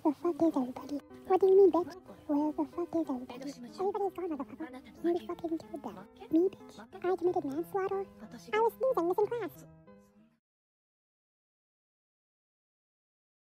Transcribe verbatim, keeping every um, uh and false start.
the fuck is everybody? What do you mean, bitch? Where the fuck is everybody? Everybody's gone, motherfucker. You fucking killed them. Me, bitch? I committed manslaughter? I was snoozing this in class.